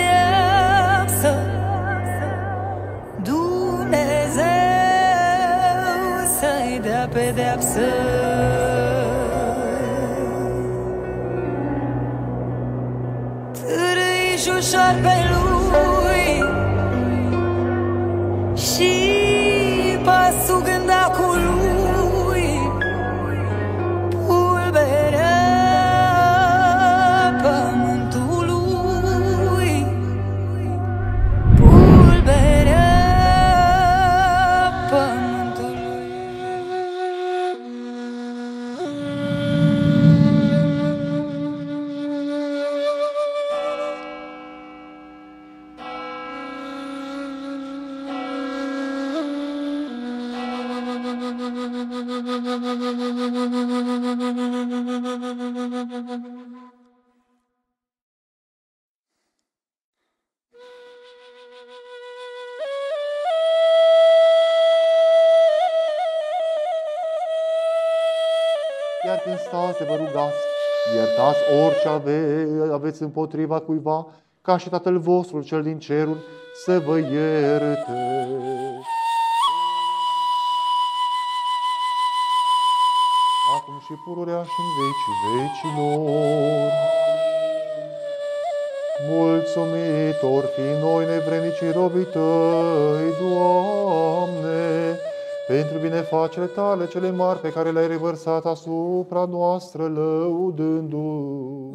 pedeapsă, Dumnezeu să-i dea pedeapsă. Târâișul șarpelui și pasul gândacului, pulberea pământului, pulberea pământului. Iar când stați să vă rugați, iertați orice aveți împotriva cuiva, ca și Tatăl vostru, Cel din ceruri, să vă ierte. Acum și pururea și în vecii vecilor. Mulțumitor fi noi nevrednicii robii Tăi, Doamne, pentru binefacerile Tale cele mari pe care le-ai revărsat asupra noastră, lăudându-i.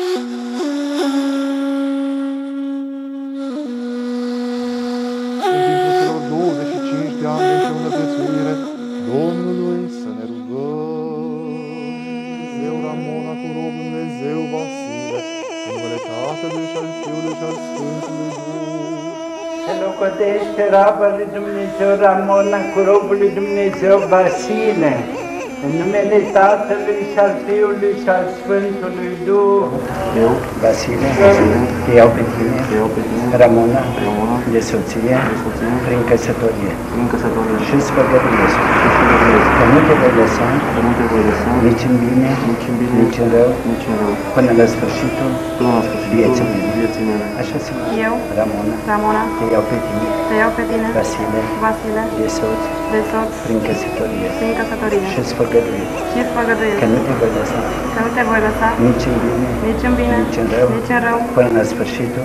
În timpul celor 25 de ani de înșeunătățuire Domnului să ne rugăm. Dumnezeu Ramona cu rob, Dumnezeu Vasile, în numele Tatălui și al Fiului și al Sfântului Duh. Se locotește rabă lui Dumnezeu Ramona cu robul lui Dumnezeu Vasile, în numele Tatălui și al Fiului și al Sfântului Duh. Eu, Vasile, te iau pe tine, Ramona, de soție, prin căsătorie. Și îți făgăduiesc că nu te voi lăsa, nici în bine, nici în rău, până la sfârșitul vieții mele. Așa se numește. Eu, Ramona, te iau pe tine, Vasile, de soț, prin căsătorie. Și îți făgăduiesc că nu te voi lăsa, nici în bine, nici în rău, până la sfârșitul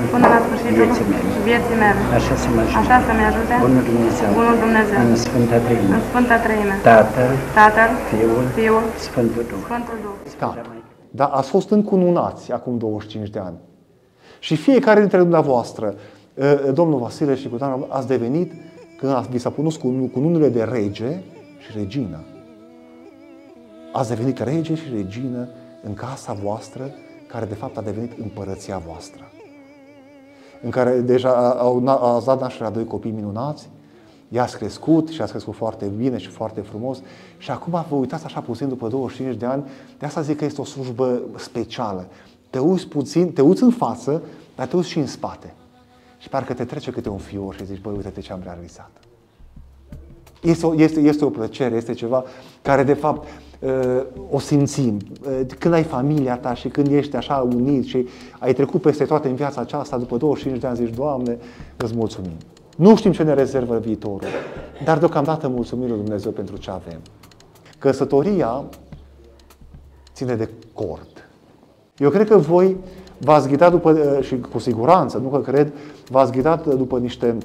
vieții mele. Așa să-mi ajute Bunul Dumnezeu, în Sfânta Treime, Tatăl, Fiul, Sfântul Duh. Dar ați fost încununați acum 25 de ani. Și fiecare dintre dumneavoastră, domnul Vasile și Cutana, ați devenit, când vi s-a pus cununile de rege și regină. Ați devenit rege și regină în casa voastră, care de fapt a devenit împărăția voastră. În care deja ați dat nașterea 2 copii minunați, i-ați crescut și ați crescut foarte bine și foarte frumos și acum vă uitați așa puțin după 25 de ani, de asta zic că este o slujbă specială. Te uiți puțin, te uiți în față, dar te uiți și în spate. Și parcă te trece câte un fior și zici, băi, uite-te ce am realizat. Este o plăcere, este ceva care de fapt o simțim. Când ai familia ta și când ești așa unit și ai trecut peste toate în viața aceasta, după 25 de ani zici, Doamne, îți mulțumim. Nu știm ce ne rezervă viitorul, dar deocamdată mulțumim lui Dumnezeu pentru ce avem. Căsătoria ține de cord. Eu cred că voi v-ați ghidat după, și cu siguranță, nu că cred, v-ați ghidat după niște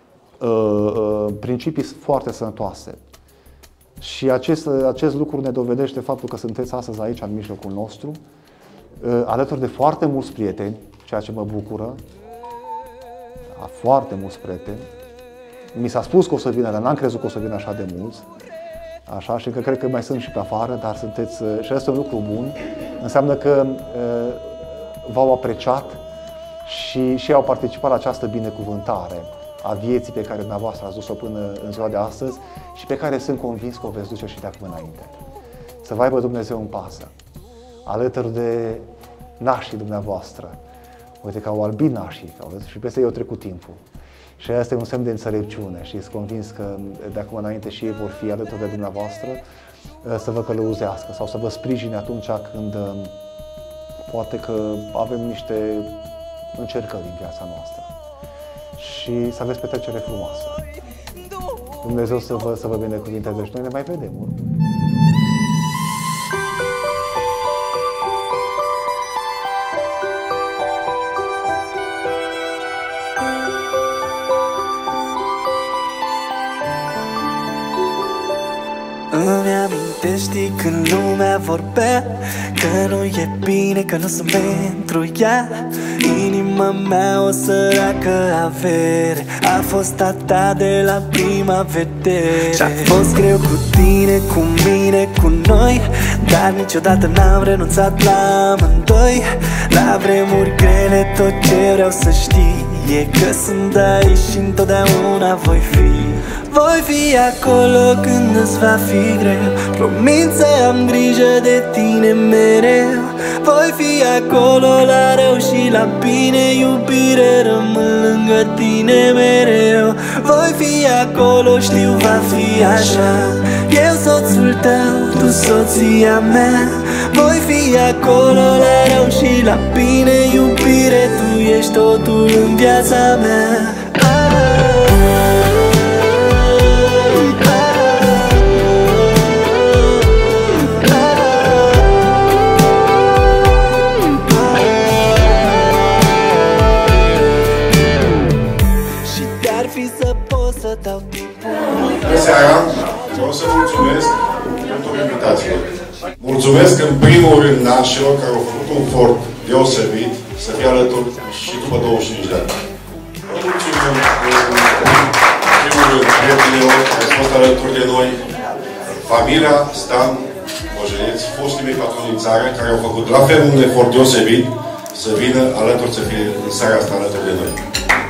principii foarte sănătoase. Și acest lucru ne dovedește faptul că sunteți astăzi aici, în mijlocul nostru, alături de foarte mulți prieteni, ceea ce mă bucură. Foarte mulți prieteni. Mi s-a spus că o să vină, dar n-am crezut că o să vină așa de mulți. Așa, și că cred că mai sunt și pe afară, dar sunteți, și asta e un lucru bun. Înseamnă că v-au apreciat și au participat la această binecuvântare a vieții pe care dumneavoastră ați dus-o până în ziua de astăzi și pe care sunt convins că o veți duce și de acum înainte. Să vă aibă Dumnezeu în pază, alături de nașii dumneavoastră. Uite că au albit nașii, și peste ei au trecut timpul. Și asta e un semn de înțelepciune și sunt convins că de acum înainte și ei vor fi alături de dumneavoastră să vă călăuzească sau să vă sprijine atunci când poate că avem niște încercări în viața noastră. Și să aveți petrecere frumoasă. Dumnezeu să vă binecuvinteze și noi ne mai vedem. Îmi amintești când lumea vorbea că nu e bine, că nu sunt pentru ea. Inima mea o săracă avere a fost a ta de la prima vedere. Și-a fost greu cu tine, cu mine, cu noi, dar niciodată n-am renunțat la amândoi. La vremuri grele tot ce vreau să știi e că sunt aici și întotdeauna voi fi. Voi fi acolo când îți va fi greu, promit să am grijă de tine mereu. Voi fi acolo la rău și la bine, iubire, rămân lângă tine mereu. Voi fi acolo, știu va fi așa, eu soțul tău, tu soția mea. Voi fi acolo la rău și la bine, iubire, tu ești totul în viața mea. Bună seara! Vreau să mulțumesc pentru invitație. Mulțumesc în primul rând nașilor care au făcut un efort deosebit să fie alături și după 25 de ani. Vă mulțumim în primul rând prietenilor care au fost alături de noi, familia Stan Bojăneț, fostii mei patroni în țară, care au făcut la fel un efort deosebit să vină alături, să fie în seara asta alături de noi.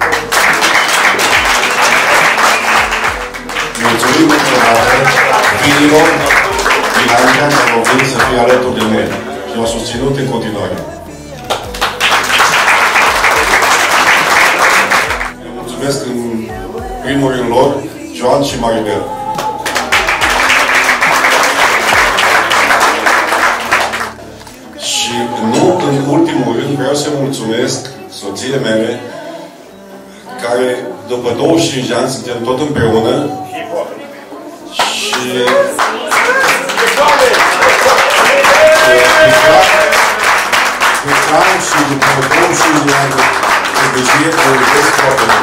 Mulțumim încă o dată fiilor din Anglia care au venit să fie alături de noi și au susținut în continuare. Le mulțumesc în primul rând lor, Joan și Maribel. Și nu în ultimul rând vreau să mulțumesc soției mele, care după 25 de ani suntem tot împreună. Și cu plan și după 25 de ani de obicei o iubesc foarte mult.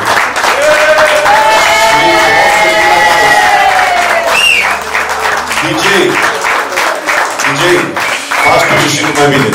DJ, faci pe și mai bine.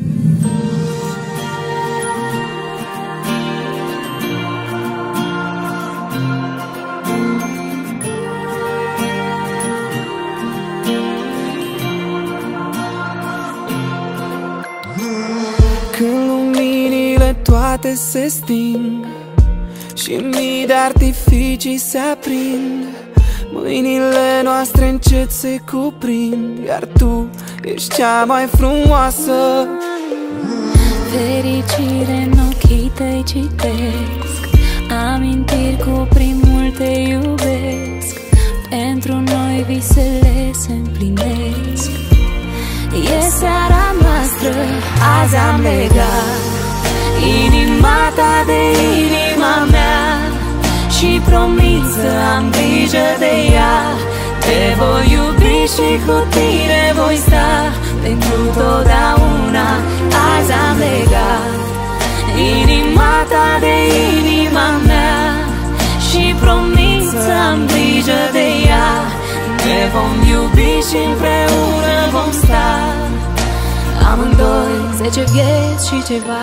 Când luminile toate se sting și mii de artificii se aprind, mâinile noastre încet se cuprind, iar tu ești cea mai frumoasă. Fericire în ochii tăi citesc, amintiri cuprimul te iubesc, pentru noi visele se împlinesc. E seara noastră, azi am legat inima ta de inima mea și promit să am grijă de ea. Te voi iubi și cu tine voi sta pentru totdeauna. Azi am legat inima ta de inima mea și promit să am grijă de ea. Ne vom iubi și împreună vom sta, amândoi 10 vieți și ceva.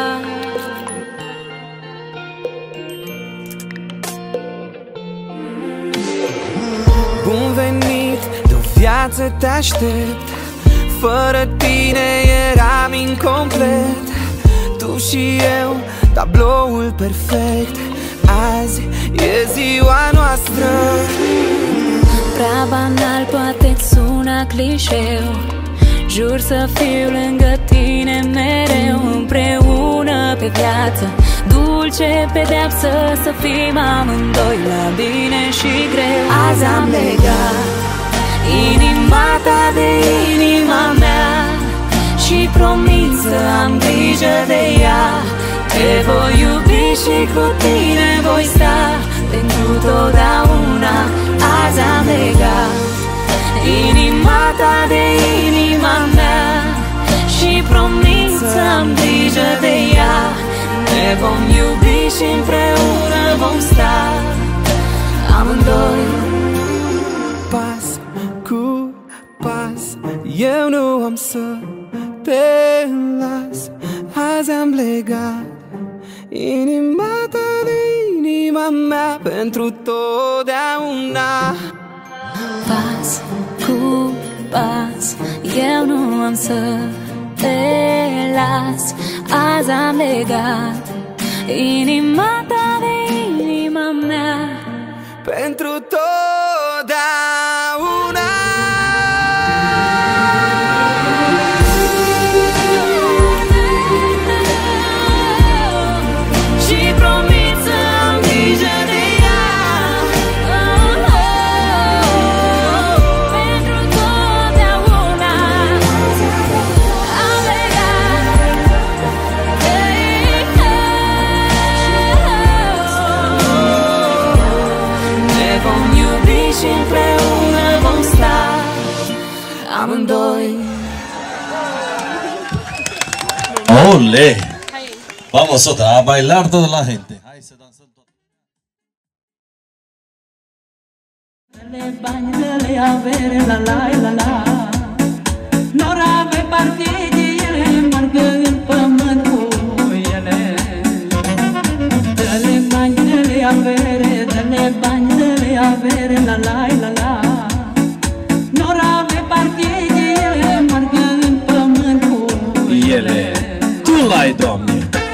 Bun venit, de-o viață te aștept, fără tine eram incomplet. Tu și eu, tabloul perfect, azi e ziua noastră. Prea banal, poate-ți suna clișeu, jur să fiu lângă tine mereu, împreună pe viață, dulce pedeapsă, să fim amândoi la bine și greu. Azi am legat inima ta de inima mea și promit să am grijă de ea. Te voi iubi și cu tine voi sta pentru totdeauna. Azi am legat inima ta de inima mea și promit să-mi grijă de ea. Ne vom iubi și împreună vom sta amândoi. Pas cu pas, eu nu am să te las. Azi am legat inima ta de inima mea pentru totdeauna. Pas cu pas, eu nu am să te las. Azi am legat inima ta de inima mea pentru totdeauna. și promit să-mi grijă de ea. Pentru totdeauna am legat. Ne vom iubi și împreună vom sta amândoi. ¡Ole! Vamos otra, a bailar toda la gente. Hai să dansăm tot. Dă-le bani, dă-le avere, la la la la. N-or ave partide, ele marcă în pământ cu ele. Dă-le bani, dă-le avere, dă-le bani, dă-le avere, la la la la. N-or ave partide, ele marcă în pământ cu ele. Tu l-ai, Doamne!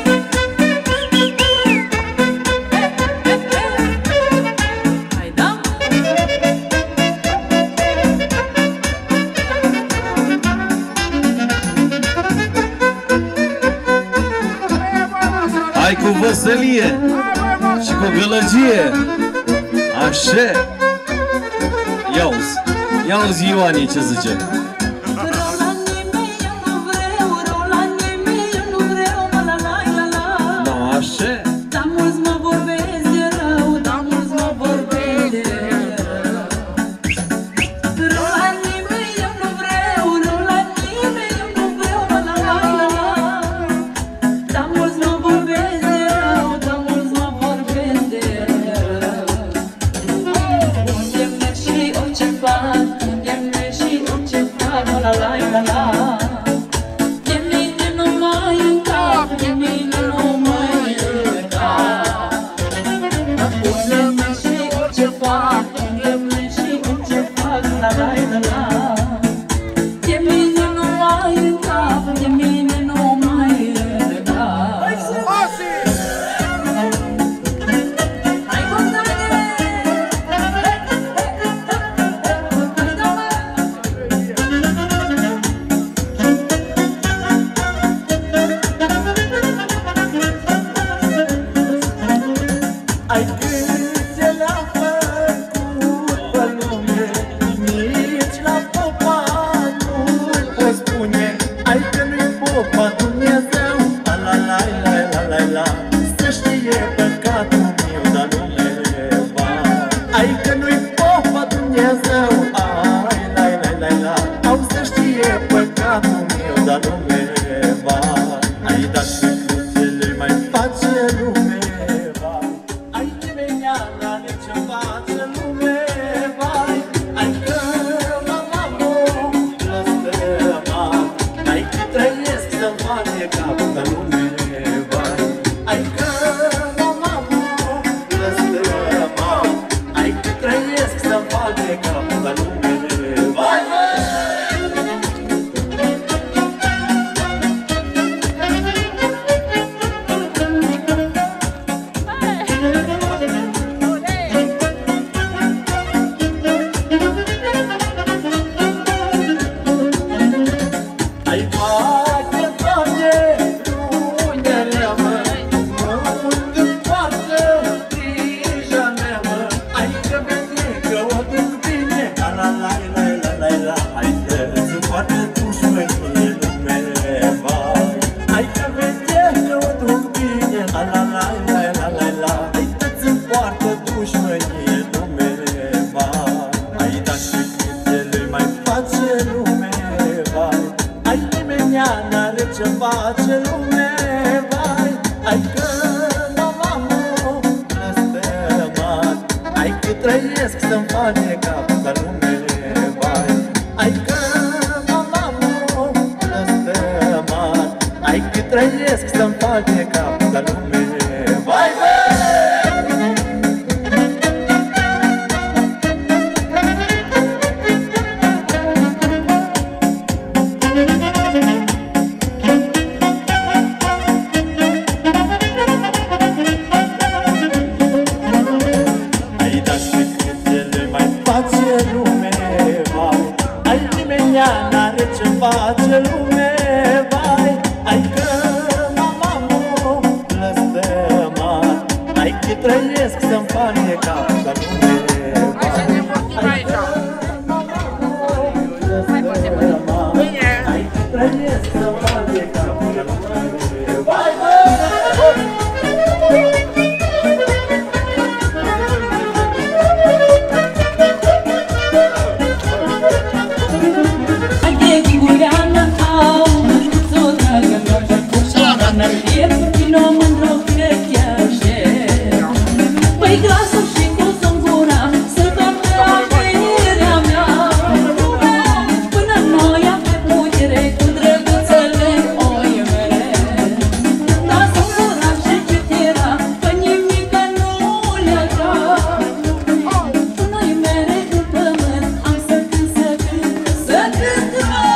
Hai cu văsălie și cu gălăgie. Așa. Ia-uzi Ioanie ce zice. Așa. Dar mulți mă vorbesc de rău, dar mulți mă vorbesc de rău. Rău la nimeni eu nu vreau, rău la nimeni eu nu vreau, la la la la. Dar mulți mă vorbesc de rău, dar mulți mă vorbesc de rău. Unde merg și orice fac, unde merg și orice fac, la la la la. De mine nu mai încap, de mine nu mai Trăiesc să-mi fac de cap, dar lume vai. Ai că ce face lume, vai. Hai că mama nu blestemat, hai că trăiesc să-mi face cap ca lume, vai. Hai că mama nu blestemat, hai că trăiesc să-mi face cap ca lume, vai, vai. Face lume, vai. Hai că mama nu blestemat, hai că trăiesc să-mi face cap ca lume, vai. Hai că mama nu blestemat, hai că trăiesc să-mi face cap ca lume, vai, vai. Păi glasul și cu sângura să dăm pe averea mea, până noi avem putere cu drăguțele oi mele. Dar sângura și cât era, că nimica nu le-a dat. Până oi mele în pământ am să cânt, să cânt, să cânt.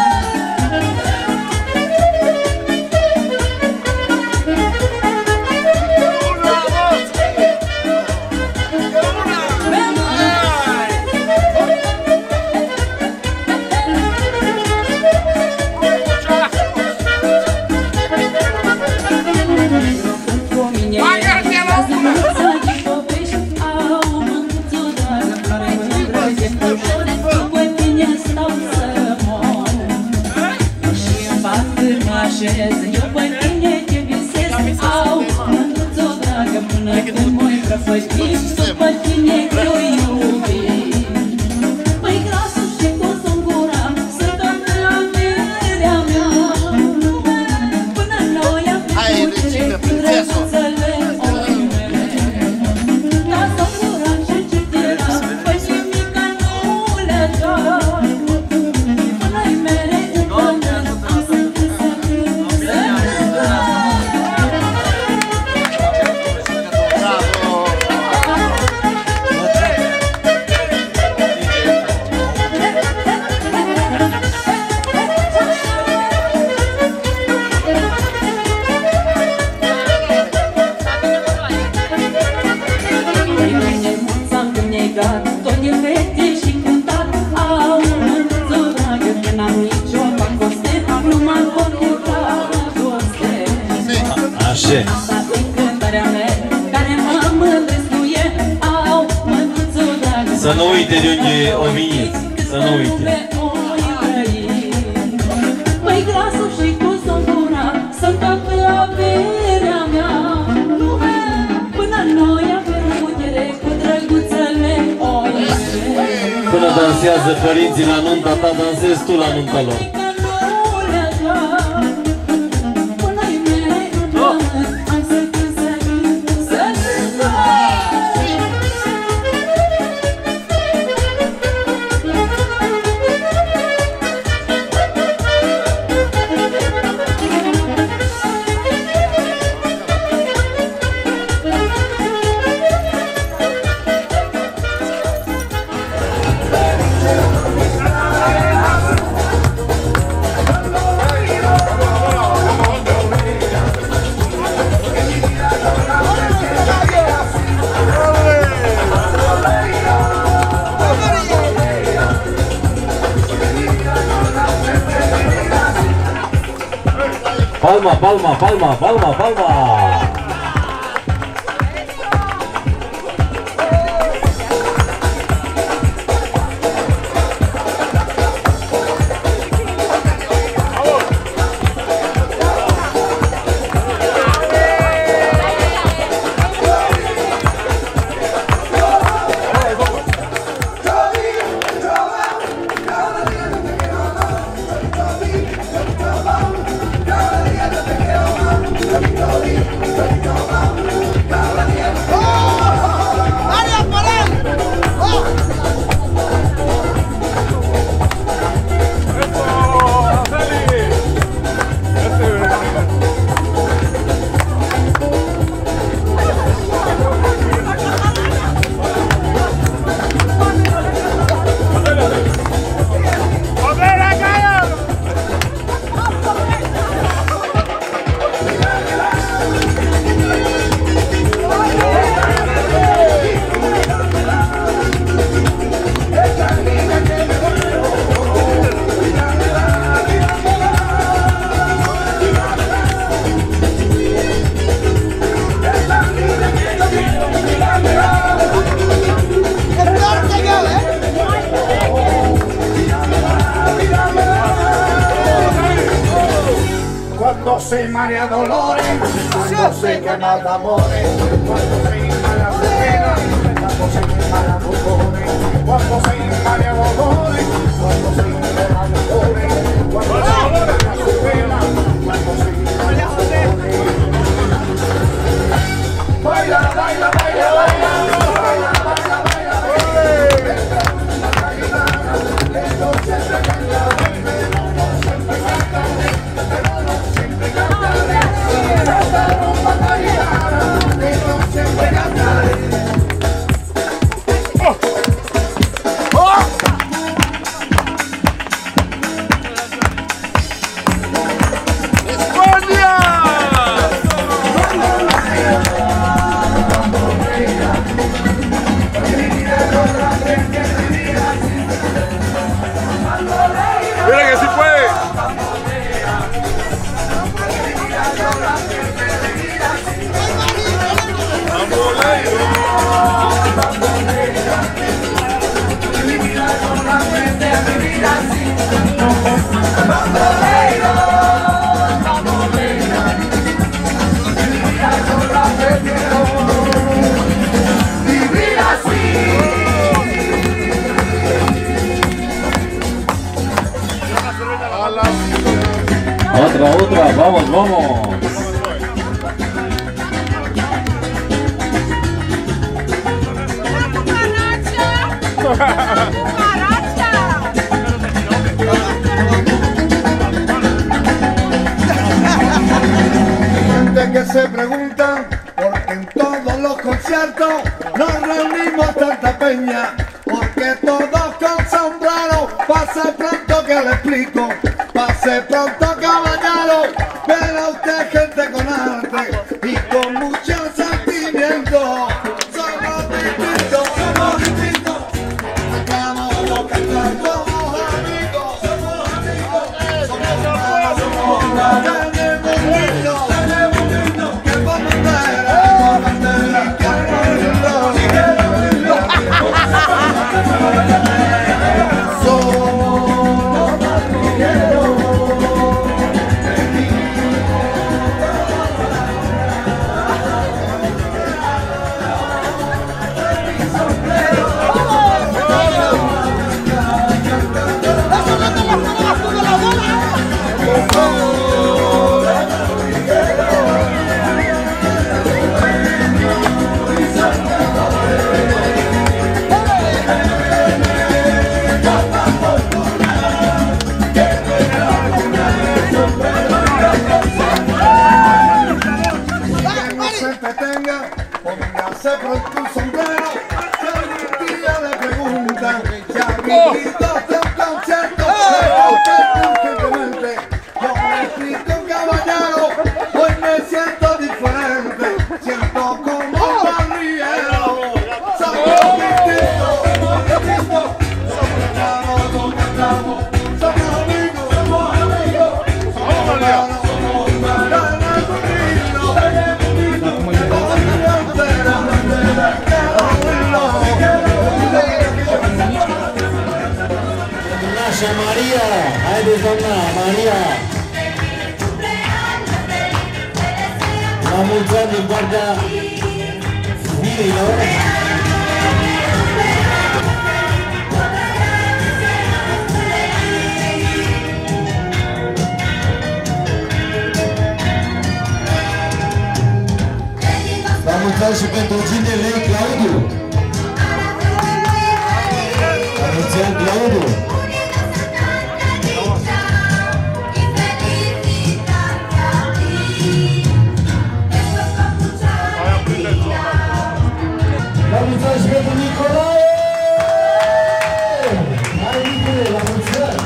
Eu pe tine te visez, au, mândruțo dragă, până când mă-i prăfăști, după tine te-o iubi. Păi glasul și cu sângura să dăm pe averea mea, până noi avem putere cu drăguțele oi mele. Dar sângura și ce-ți era, păi nimica nu le-a dat. Până-i mele în pământ am să cânt, să cânt, să tot e fete și cântat, au, mândruțo dragă, că n-am nicio pacoste, numai cu dragoste. Așa. Asta e cântarea mea, care mă mândrăscuie, au, mândruțo dragă. Să nu uite de unde o venit, să nu uite. Păi glasul și cu sângura să-mi dă pe averea mea, până noi avem putere cu drăguțele oi mele. Până dansează părinții la nunta ta, dansezi tu la nunta lor. Până-i mele în pământ am să cânt, să cânt, să cânt. Palma, palma, palma, palma, palma! invalia dolores, cuando se quema de amores, cuando se invalia penas, cuando se invalia dolores, cuando se invalia dolores, cuando se invalia dolores, cuando se invalia su pena, cuando se invalia dolores. Baila, baila, baila, baila, baila, baila, baila, baila. Entonces se cantaré, pero no siempre cantaré, pero no siempre cantaré. Esta rumba tallada, pero no siempre cantaré. ¡Mira que sí puede! Otra, vamos, vamos. Gente que se pregunta por qué en todos los conciertos nos reunimos tanta peña, porque todos con sombrero. Pase pronto que le explico, pase pronto caballero, pero usted gente con arte y con mucho sentimiento. Somos distintos, somos distintos, cantamos lo cantamos, somos amigos, somos amigos, somos hermanos, tenemos lindo, que vamos a ver, y que póngase pronto un sombrero, si algún día le preguntan si ha vivido de un concierto, pero usted urgentemente, yo le explico caballero, hoy me siento diferente, siento como un barriero, somos distintos, somos hermanos, nos cantamos, somos amigos, somos hermanos, somos hermanos, María, haideți doamna, Maria! La mulți ani din partea fiilor! La mulți ani și pentru ginele Claudiu! La mulți ani, Claudiu! La mulți ani și pentru Nicolae! Hai, Nicolae, la mulți ani!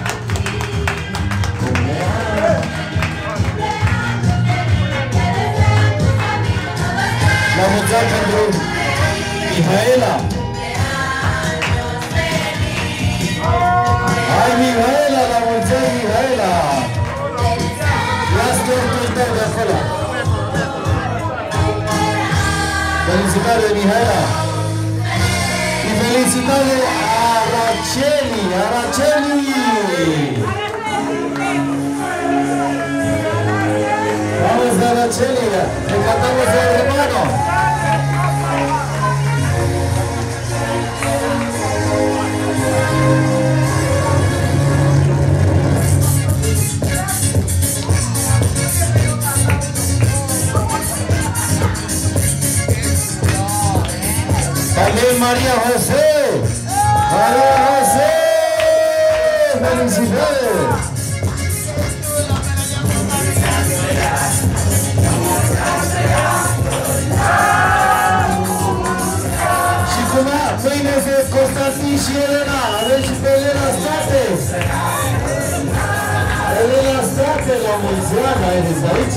La mulți ani pentru Mihaela! Hai, Mihaela, la mulți ani, Mihaela! Las tortul tău de acolo! Felicitări de Mihaela! Și felicitări Araceli! Araceli! Celia. Le cantamos el hermano. También María José. María José. Felicidades. Și cum mâine se Constantin și Elena. Avem și pe Elena State. Elena State la mulți ani, haideți aici.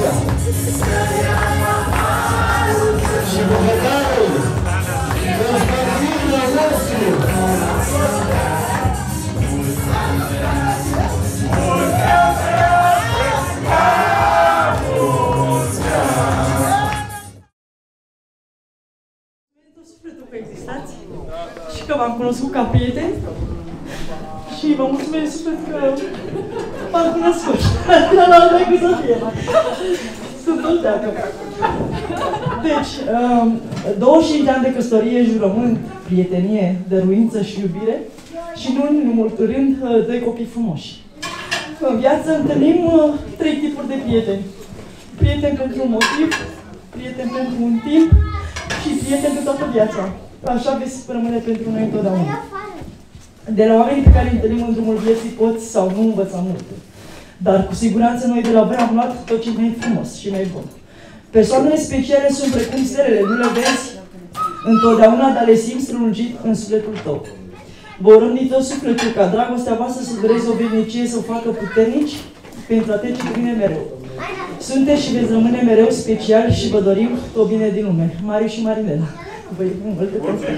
Și bucătarul. Constantin la nostru. Sufletul că existați și că v-am cunoscut ca prieteni și vă mulțumesc suflet că m-am cunoscut. La noi cu Sofia. Sunt tot de acord. Deci, 25 de ani de căsătorie, jurământ, prietenie, dăruință și iubire și nu în ultimul rând, 2 copii frumoși. În viață întâlnim 3 tipuri de prieteni. Prieteni pentru un motiv, prieteni pentru un timp și prieteni de toată viața. Așa veți rămâne pentru noi întotdeauna. De la oamenii pe care îi întâlnim în drumul vieții poți sau nu învăța multe. Dar cu siguranță noi de la voi am luat tot ce mai frumos și mai bun. Persoanele speciale sunt precum stelele, nu le vezi întotdeauna, dar le simți strălungit în sufletul tău. Vă urăm din tot sufletul ca dragostea voastră să dureze o veșnicie, să o facă puternici pentru a trece cu bine mereu. Sunteți și veți rămâne mereu speciali și vă dorim tot bine din lume. Mariu și Marinela. Vă iubim mult de tot.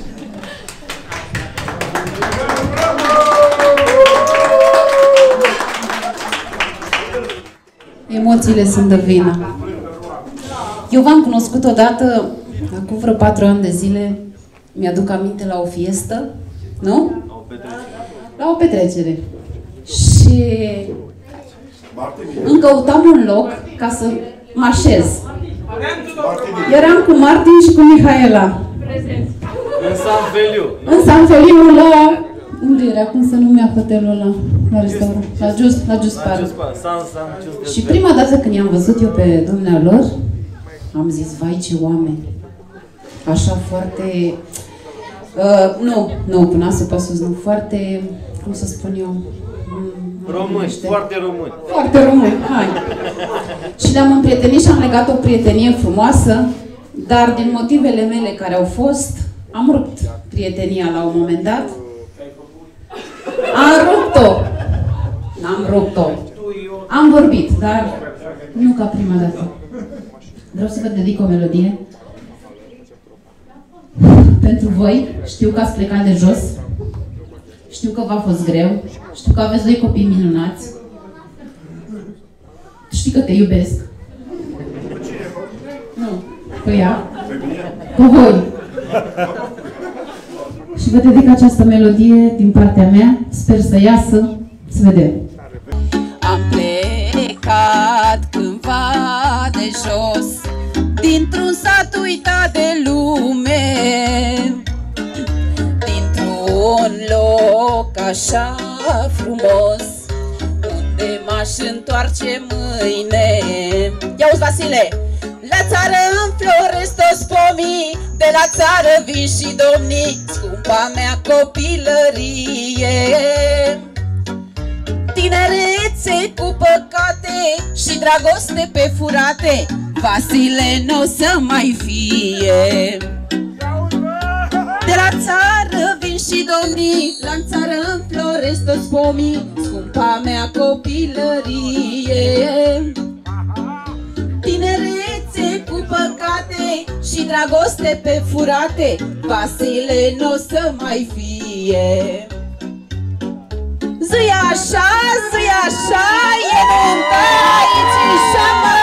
Emoțiile sunt de vină. Eu v-am cunoscut odată, acum vreo 4 ani de zile, mi-aduc aminte la o fiestă, nu? La o petrecere. Și îmi căutam un loc ca să mă așez. Eram cu Martin și cu Mihaela. În San Feliu. În San Feliu, la... Unde era? Cum se numea hotelul ăla? La restaurant? La Just Park. Și prima dată când i-am văzut eu pe dumnealor, am zis, vai ce oameni. Așa foarte... nu, până asupra sus, nu, foarte... Cum să spun eu? Români, foarte români. Foarte români, hai. Și le-am împrietenit și am legat o prietenie frumoasă, dar din motivele mele care au fost, am rupt prietenia la un moment dat. Am rupt-o. N-am rupt-o. Am vorbit, dar nu ca prima dată. Vreau să vă dedic o melodie. Pentru voi, știu că ați plecat de jos. Știu că v-a fost greu. Știu că aveți 2 copii minunați. Știi că te iubesc. Nu. Cu ea. Cu voi. Și vă dedic această melodie din partea mea. Sper să iasă. Să vedem. Am plecat cândva de jos, dintr-un sat uitat de lume, dintr-un loc așa frumos, unde m-aș întoarce mâine. Ia-uzi, Vasile! La țară înfloresc toți pomii, de la țară vin și domnii, scumpa mea copilărie. Tinerețe cu păcate și dragoste pe furate, Vasile n-o să mai fie. De la țară vin și domnii, la țară înfloresc toți pomii, scumpa mea copilărie. Tinerețe cu păcate și dragoste pe furate, Vasile n-o să mai fie. Zi așa, e nuntă aici și mă!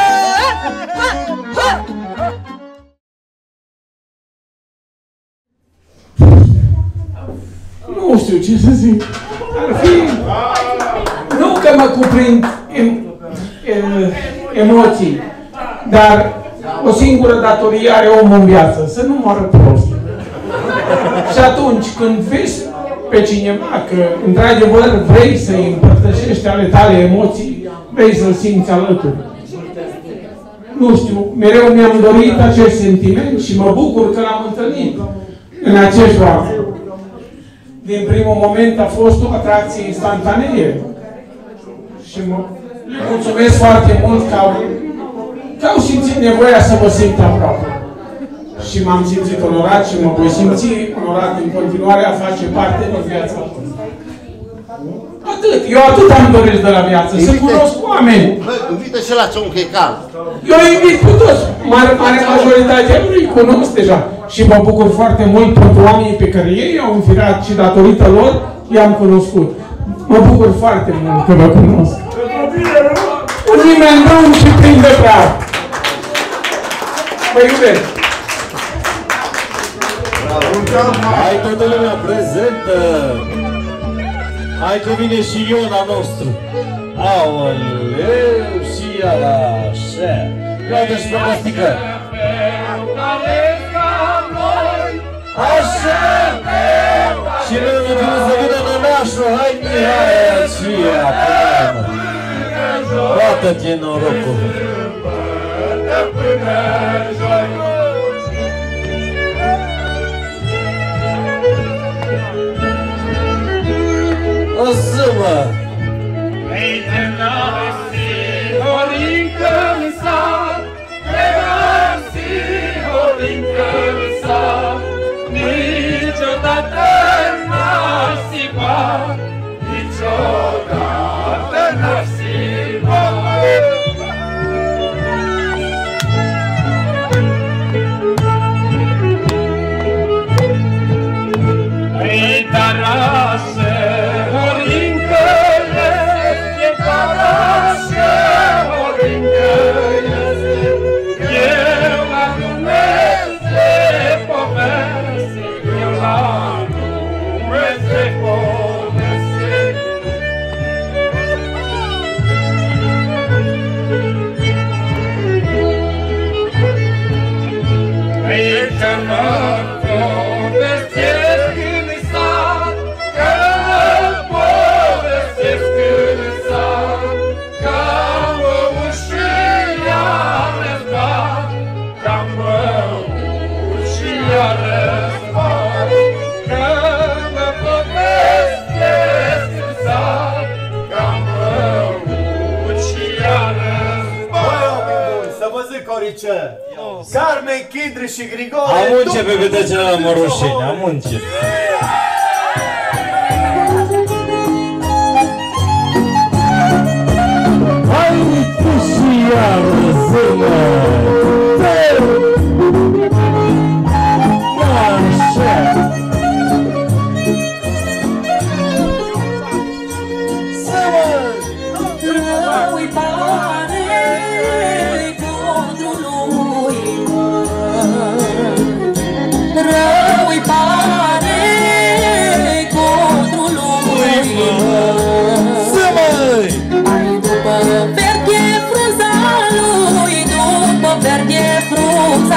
Nu știu ce să zic. Ar fi... Nu că mă cuprind emoții, Dar o singură datorie are omul în viață, să nu moară prost. Și atunci când vezi pe cineva că într-adevăr vrei să-i împărtășești ale tale emoții, vrei să-l simți alături. Nu știu, mereu mi-am dorit acest sentiment și mă bucur că l-am întâlnit în acești oameni. Din primul moment a fost o atracție instantanee. Și le mulțumesc foarte mult că au simțit nevoia să mă simt aproape. Și m-am simțit onorat și mă voi simți onorat în continuare a face parte din viața lor. Atât. Eu atât am dorit de la viață, să cunosc oameni. Invită și la țoncă, e cald. Eu îi invit pe toți. Mare majoritatea îi cunosc deja. Și mă bucur foarte mult pentru oamenii pe care ei au înfirat și datorită lor i-am cunoscut. Mă bucur foarte mult că vă cunosc. Un nimeni drum și plin de praf. Vă iubesc. Hai toată lumea prezentă! Hai că vine și Iona nostru! Aoleu, și iar așa! Iată și pe plastică! Așa! Și lângă tine să vină nănașul, hai Mihai, aceea! Bată-te norocul! O zâmă! Niciodată n-aș sipa, niciodată n-aș sipa. Ei, dar așa, Horincă, e dar așa, Horincă, eu la Dumnezeu poveste, eu la Dumnezeu poveste. Ei, că mă povestesc în sat, că mă povestesc în sat, că mă ușia răzbat, că mă ușia răzbat, că mă povestesc în sat, că mă ușia răzbat. Să vă zic, Orice, Carmen, Chidri și Grigore... Am începe pe tăcea la Mărușeni, am începe. Hai tu și iar zână! Așa! Să mă răui pare codrului, răui pare codrului. Să măi! Ai după verde frunza lui, după verde frunza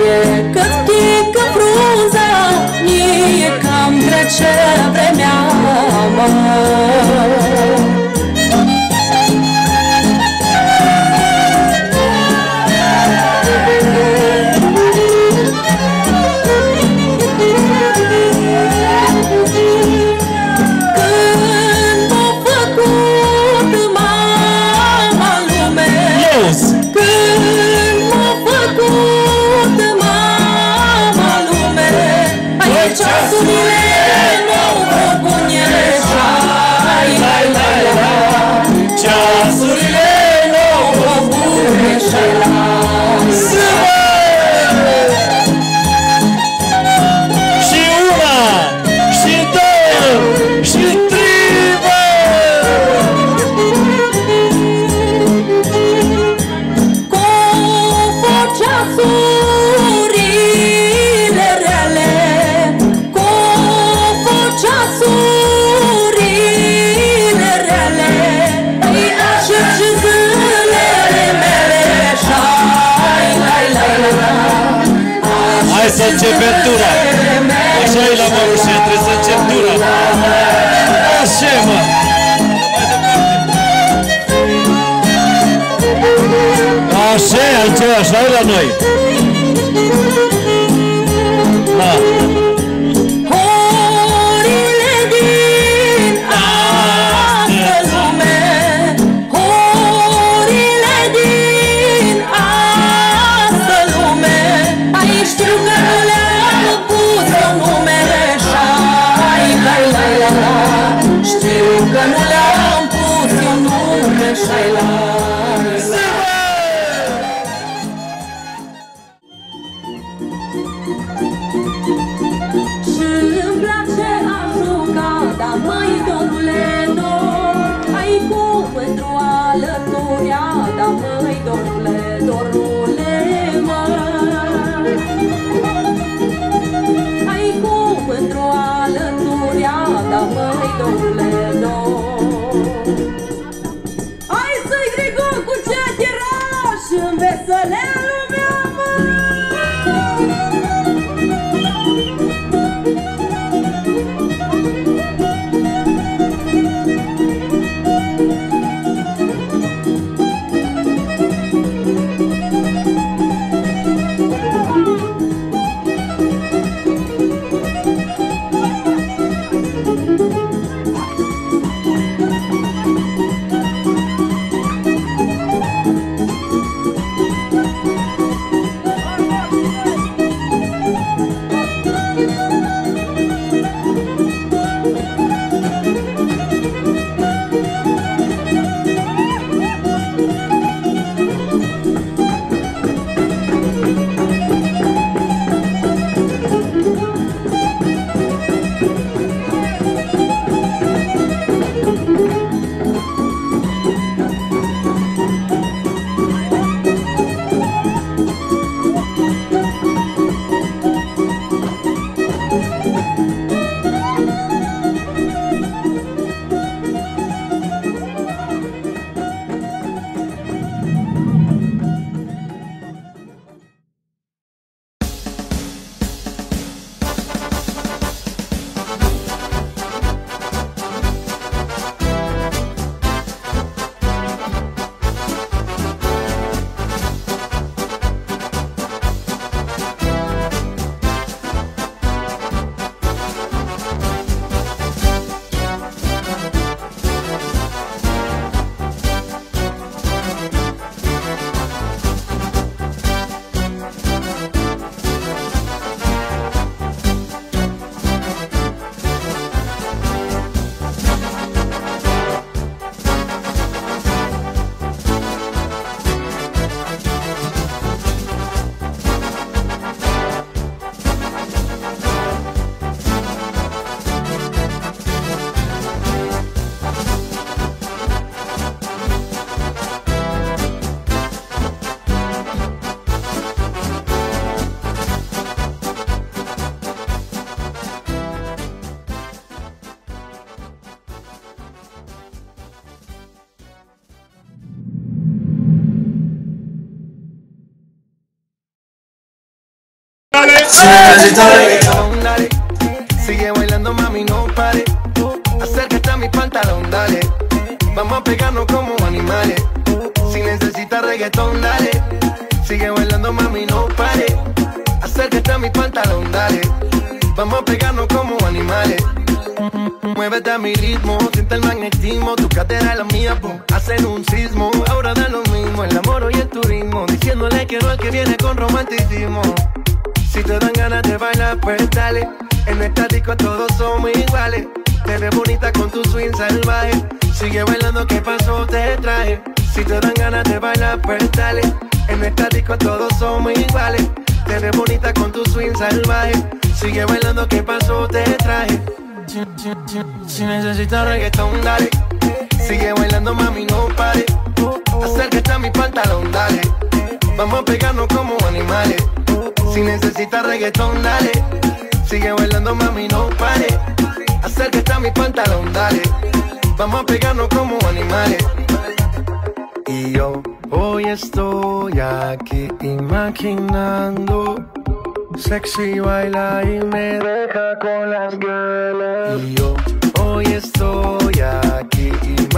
vie, cât pică frunza, mie cam trece vremea, mă. Să începem tura. Așa e la Mărușe, trebuie să încep tura. Așa, mă. Așa, altceva, așa e la noi. Da. Si necesitas reggaetón, dale. Sigue bailando, mami, no pare. Acércate a mi pantalón, dale. Vamos a pegarnos como animales. Si necesitas reggaetón, dale. Sigue bailando, mami, no pare. Acércate a mi pantalón, dale. Vamos a pegarnos como animales. Muévete a mi ritmo, siente el magnetismo. Tu cadera es la mía, boom, hacen un sismo. Ahora da lo mismo, el amor y el turismo. Diciéndole que no al que viene con romanticismo. Si te dan ganas de bailar, pues dale. En esta disco todos somos iguales. Te ves bonita con tu swing salvaje. Sigue bailando, ¿qué pasó? Te traje. Si te dan ganas de bailar, pues dale. En esta disco todos somos iguales. Te ves bonita con tu swing salvaje. Sigue bailando, ¿qué pasó? Te traje. Si necesitas reggaetón, dale. Sigue bailando, mami, no pare. Acércate a mi pantalón, dale. Vamos a pegarnos como animales. Si necesitas reggaetón, dale. Sigue bailando, mami, no pare. Acércate a mi pantalón, dale. Vamos a pegarnos como animales. Y yo hoy estoy aquí imaginando. Sexy baila y me deja con las ganas. Y yo hoy estoy aquí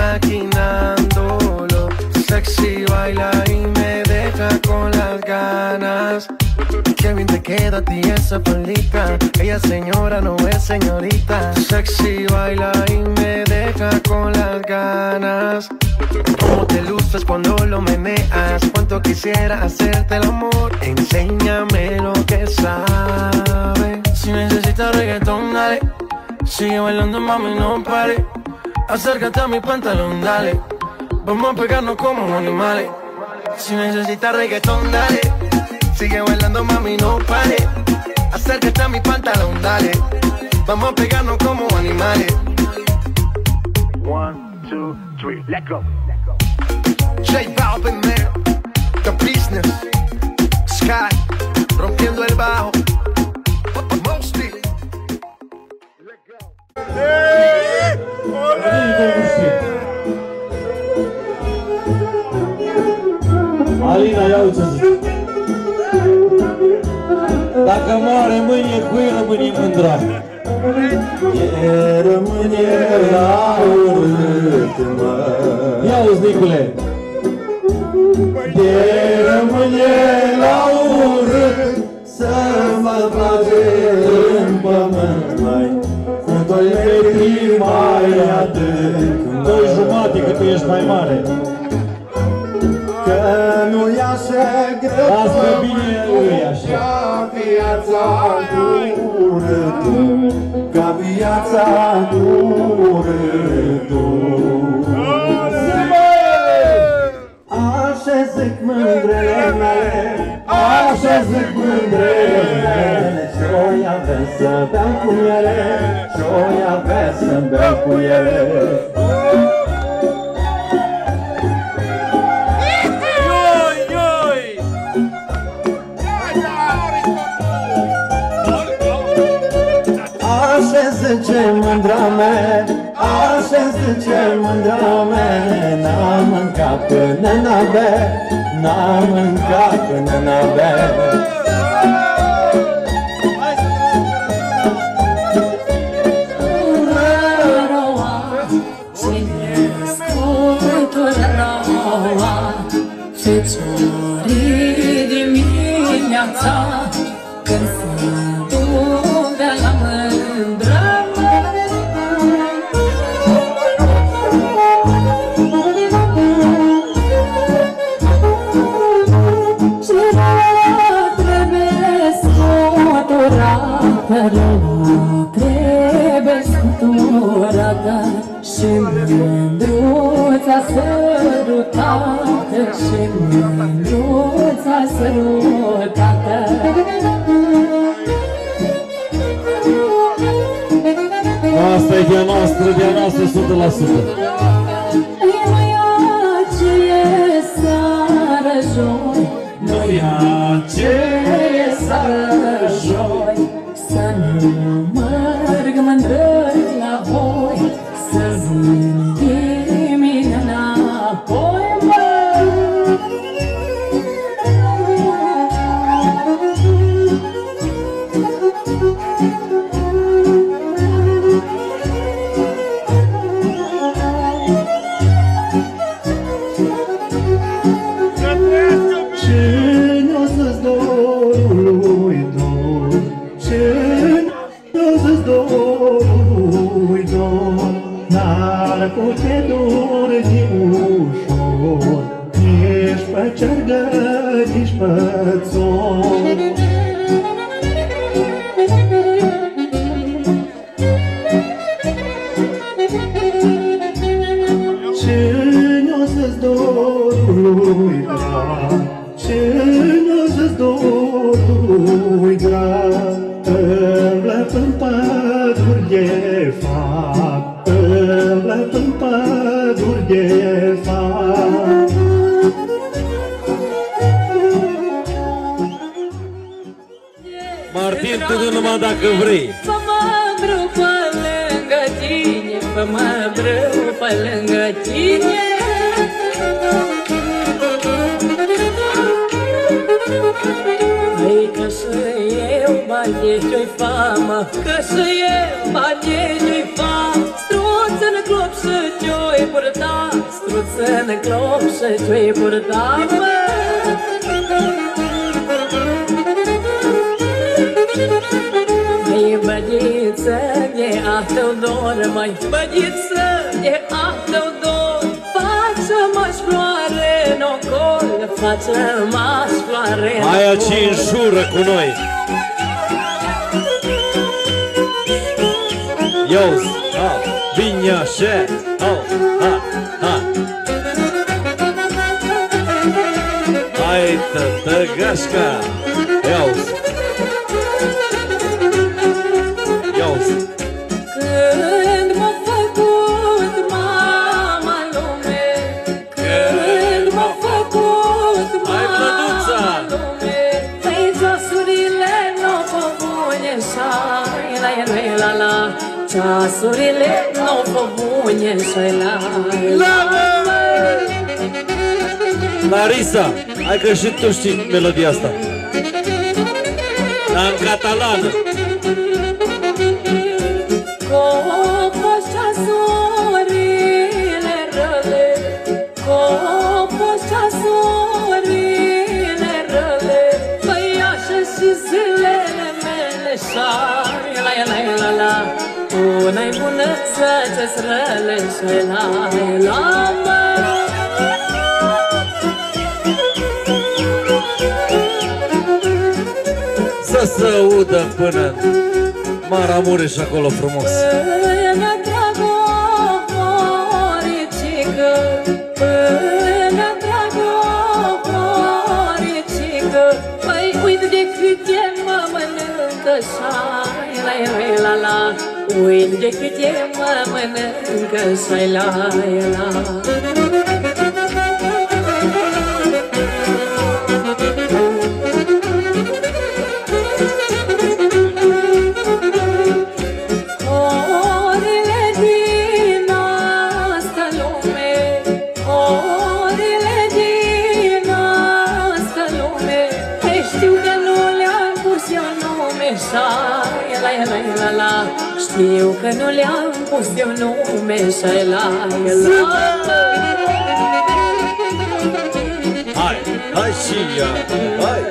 imaginándolo. Sexy baila y me deja con las ganas. Qué bien te queda a ti esa faldita. Ella señora no es señorita. Sexy baila y me deja con las ganas. Cómo te luces cuando lo meneas. Cuánto quisiera hacerte el amor. Enséñame lo que sabes. Si necesitas reggaetón, dale. Sigue bailando, mami, no pare. Acércate a mi pantalón, dale. Vamos a pegarnos como animales. Si necesitas reggaetón, dale. Sigue bailando, mami, no pare. Acércate a mi pantalón, dale. Vamos a pegarnos como animales. 1, 2, 3, let go. J Balvin, man. The Business. Sky. Rompiendo el bajo. Mosty. Alina, ia uite ce zic. Dacă moare mâine, cui rămâne mândra? E rămâne la urât, mă. Ia uzi, Nicule. De rămâne la urât să mă bage în pământ, mai cu 2 metri mai adânc. 2,5 că tu ești mai mare. Că nu-i așa greu. Asta bine nu-i așa. Ca viața dură-tu. Ca viața dură-tu. Așa zic mândrele mele. Așa zic mândrele mele. Și-o-i avea să beau cu ele. Și-o-i avea să beau cu ele. Așa zice mândra mea, așa zice mândra mea. N-am mâncat până n-avea, n-am mâncat până n-avea. Feciorii dimineața, când se duc la mândră. Trebuie scuturată și mândruța sărutată, și mândruța sărutată. Asta e de-a noastră 100%. Ce e seară joi, nu ia ce e seară joi, să nu merg mândrări la voi, să zâmbim înapoi, Parcă te dormi ușor, ești pe ceargă, nici pe țor. Ce-n-o să-ți dorului drag, ce-n-o să-ți dorului drag, îmblăt în păduri de fac, îmblăt în păduri de fac. Martin, tu nu numai dacă vrei. Fă-mă brâu pe lângă tine, fă-mă brâu pe lângă tine. Hai că și eu bate ce-i famă, că și eu bate ce-i famă. Struț în clop și ce-i purta, struț în clop și ce-i purta, mă. Mai bădiță de a tău dor, mai bădiță de a tău dor, face-mă-aș floare în ocol, face-mă-aș floare în ocol. Aia ce înjură cu noi. Ios, ha, vinha, xe, ha, ha, ha. Hai, tătăgașca, ios. Când m-a făcut mama lume, când m-a făcut mama lume, păi ceasurile n-au făbune și-ai la la, ceasurile n-au făbune și-ai la. Larisa, hai că și tu știi melodia asta. Dar în catalană. Copos ceasurile răle, copos ceasurile răle, păi așa și zilele mele și-ai la, tu n-ai bunăță ce-s răle și-ai la, mă. Să se audă până Maramureș acolo frumos. Până dragoricică, până dragoricică, păi uite de câte mă mănâncă și-ai la, uite de câte mă mănâncă și-ai la. Știu că nu le-am pus eu nume și-ai la. Hai, hai și ea, hai!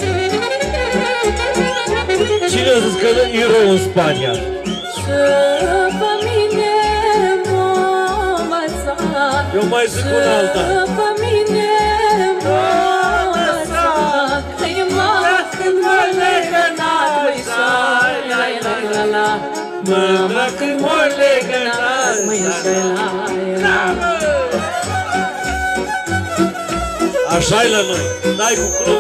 Cine a zis că e rău în Spania? Și pe mine m-a învățat, eu mai zic una alta. Și pe mine m-a învățat, că-i mama când mă legănat, măi și-ai la. Mama când mă legănat, măi și-ai la. Așa-i la noi, n-ai cu club.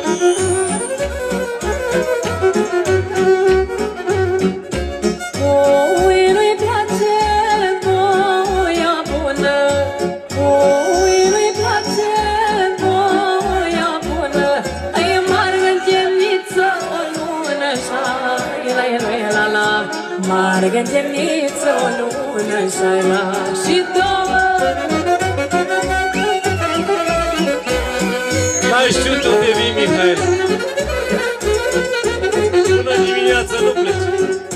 Cui nu-i place voia bună, cui nu-i place voia bună, îi margă în temniță o lună și-ai la. Margă în temniță o lună și-ai la. Și două. Mai știu tu de vii, Mihail. Până dimineața nu pleci.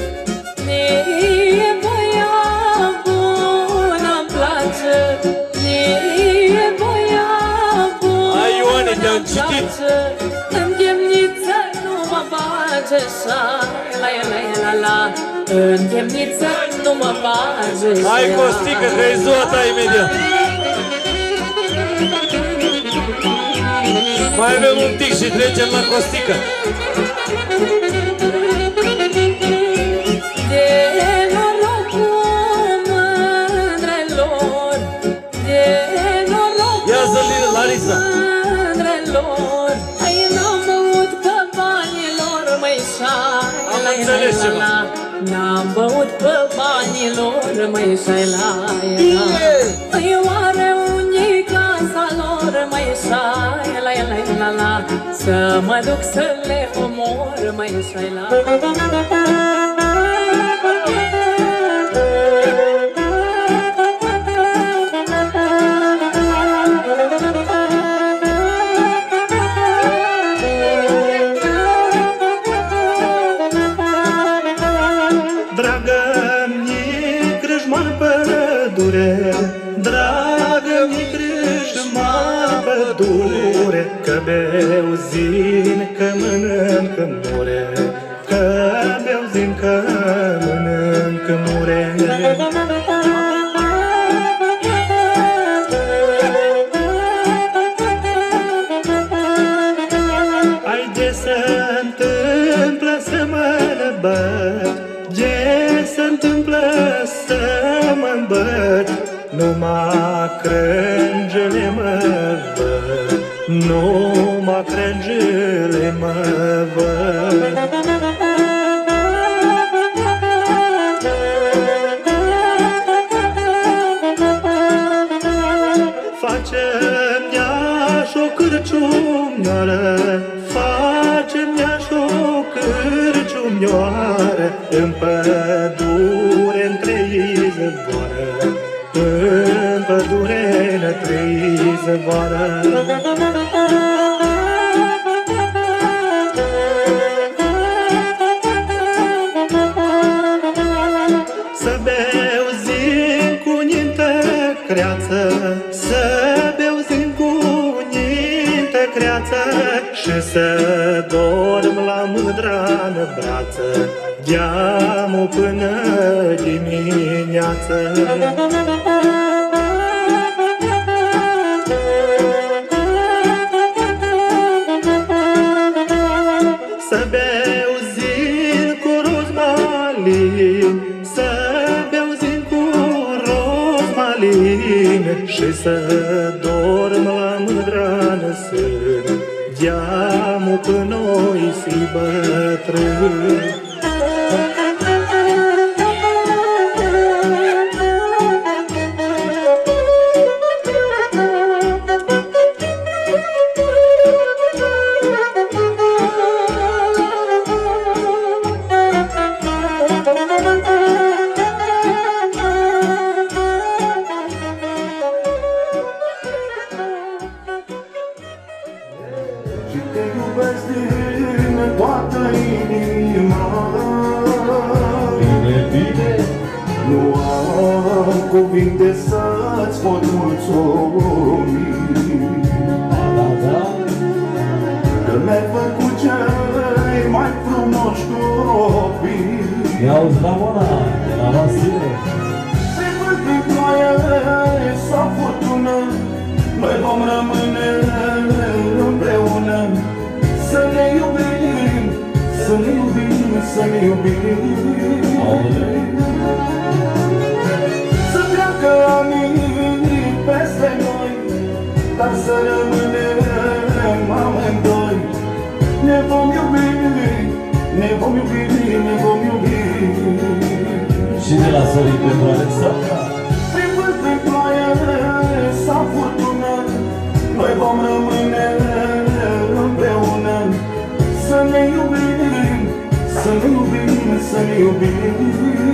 Mie voia bună-mi place, mie voia bună-mi place. Hai, Ioane, te-am citit. În temniță nu mă bage așa, la în temniță nu mă bage. Hai Costică, că e ziua ta imediat. Mai avem un pic și trecem la Costică. De norocul mândrelor, de norocul mândrelor, ai n-am băut pe banilor, măi șai-la-la-la. N-am băut pe banilor, măi șai-la-la-la. Îi oare unii casa lor, măi șai-la-la-la. Să mă duc să le omor, măi șai-la-la-la. Că beau zin, că mănânc, că mure, că beau zin, că mănânc, că mure. Ai de se întâmplă să mă îmbăt, de se întâmplă să mă îmbăt, numai crângele mă văd, numai crângele mă văd. Face-mi-aș o cârciumioară, face-mi-aș o cârciumioară, în pădure între izvoară, în pădure între izvoară. Să beau zin cu nintă creață, să beau zin cu nintă creață, și să dorm la mândra-n brață, de-amu până dimineață. Să beau zin cu rozmalin, să beau zin cu rozmalin, și să dorm la mândra-n sân, de-amu până oi fi bătrân. Cuvinte să-ți pot mulțumi, că mi-ai făcut cei mai frumoși copii. Ia-uzi la Mona, de la Vasile. Trecut prin ploaie sau furtună, noi vom rămâne împreună. Să ne iubim, să ne iubim, să ne iubim. Că anii peste noi, dar să rămânem amândoi. Ne vom iubi, ne vom iubi, ne vom iubi. Și de la Sorin pentru Alexandra. Prin vânt, prin ploaie sau furtună, noi vom rămâne împreună. Să ne iubim, să ne iubim, să ne iubim.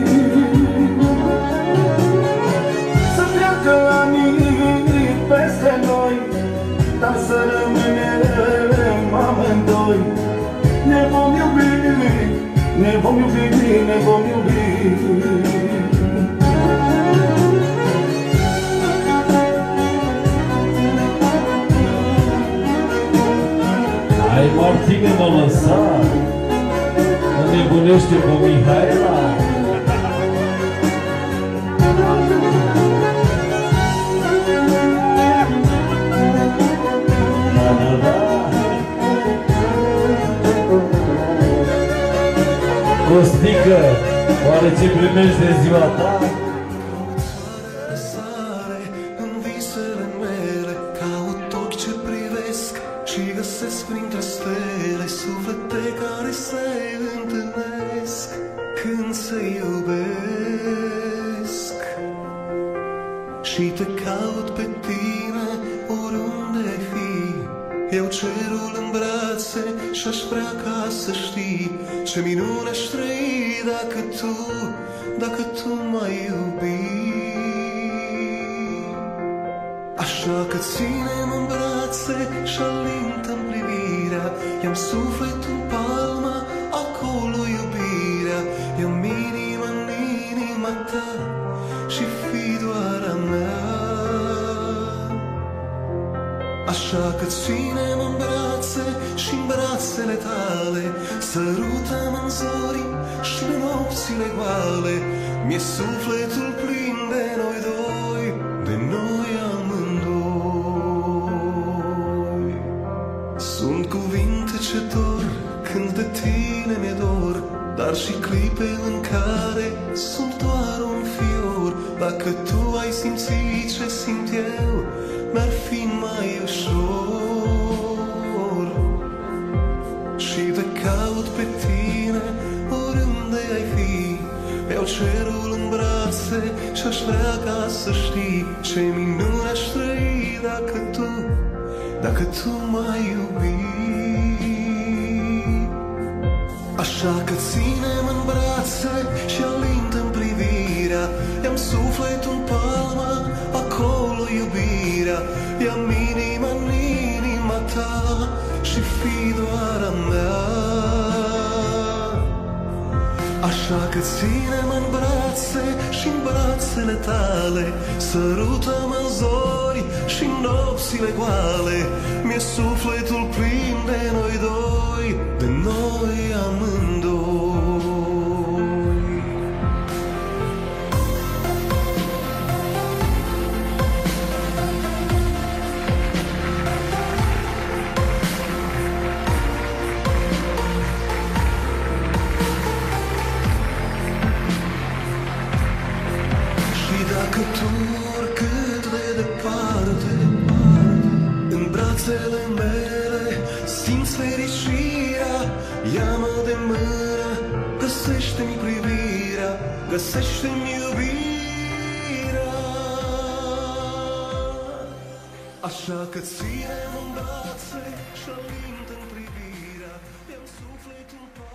Că anii peste noi, dar să rămânem amândoi. Ne vom iubi, ne vom iubi, ne vom iubi. Ai Martine, mă lăsa. nebunește cu Mihaela. Costică, oare ce primești de ziua ta? În visele mele caut ochi ce privesc și găsesc printre stele suflete care se întâlnesc când se iubesc. Și te caut pe tine oriunde ai fi. Eu cerul în brațe și-aș vrea ca să știi ce minune aș trăi dacă tu m-ai iubit. Așa că ține-mă în brațe și alintă-mi privirea, i-am sufletul în palma, acolo iubirea, i-am inima în inima ta și fii doar a mea. Așa că ține-mă în brațe și în brațele tale, sărută-mă în zori și în nopțile goale. Mi-e sufletul plin de noi doi, de noi amândoi. Sunt cuvinte ce dor când de tine mi-e dor, dar și clipe în care sunt doar un fior. Dacă tu ai simțit ce simt eu, mi-ar fi mai ușor. Și te caut pe tine oriunde ai fi. Iau cerul în brațe și-aș vrea ca să știi ce minune aș trăi dacă tu m-ai iubit. Așa că ține-mă în brațe și alintă-mi privirea, i-am sufletul în palmă, acolo iubirea, i-am inima în inima ta și fii doar a mea. Așa că ține-mă în brațe și în brațele tale, sărută-mă în zori și în nopțile goale. Mi-e sufletul plin de noi doi, de noi amândoi. Dacă tu oricât de departe, în brațele mele simți fericirea, ia-mă de mână, găsește-mi privirea, găsește-mi iubirea. Așa că ține-mă în brațe și alintă-mi privirea, i-am sufletul în